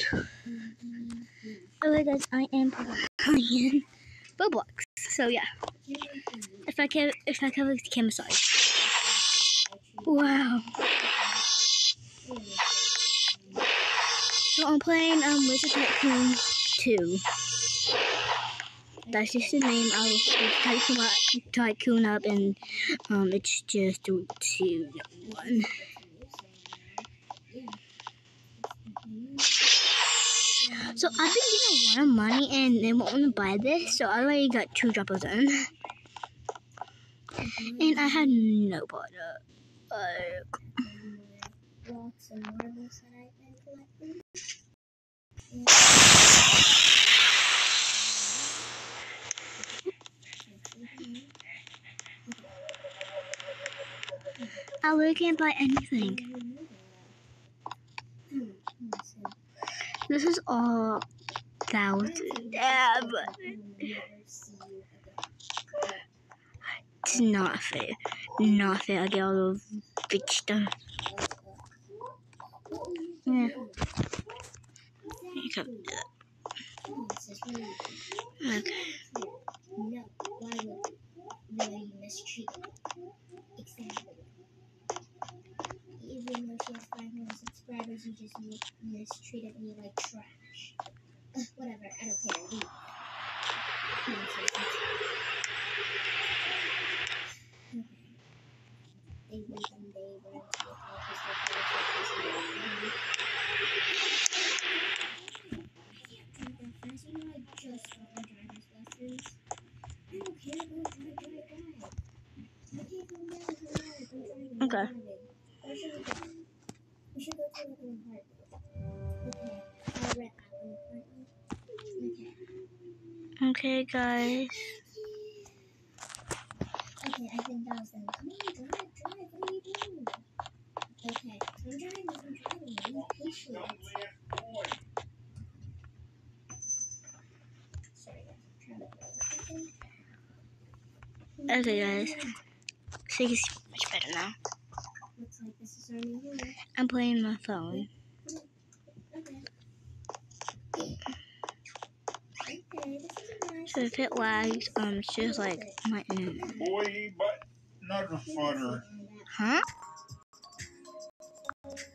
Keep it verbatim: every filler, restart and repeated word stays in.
Alright guys, I am playing robloks. So yeah. If I can if I cover the camera side. Wow. So I'm playing um Wizard Tycoon two. That's just the name. I'll tycoon up, tycoon up and um it's just two, two, one. So I've been getting a lot of money and they won't want to buy this, so I already got two droppers in. And I had no butter. Like, I really can't buy anything. This is all thousand. Yeah, but it's not fair. Not fair. I get all the big stuff. Yeah. You can do that. Okay. No, why would you? No, you mistreated me. Exactly. Even though she has five hundred subscribers, you just mistreated me like trash. Uh, whatever, I don't care. Leave. Okay. They leave and they run to the car because they're chasing me. I can't drive that fast. You know, I just got my driver's lessons. I don't care. Go drive, drive, drive. I can't go down to the road. I'm driving. Okay. Where should we go? We should go to like an apartment. Okay. I'll rent out an apartment. Okay. Okay, guys. Okay, I think that was them. Come on, drive, drive. What are you doing? Okay, I'm driving. I'm driving. Be patient. Sorry, guys. I'm trying to. Okay, guys. So you can see much better now. Looks like this is our new home. I'm playing my phone. Okay. Okay, this is nice. So if it lags, um, it's just like my internet. Boy, but not a fodder. Huh?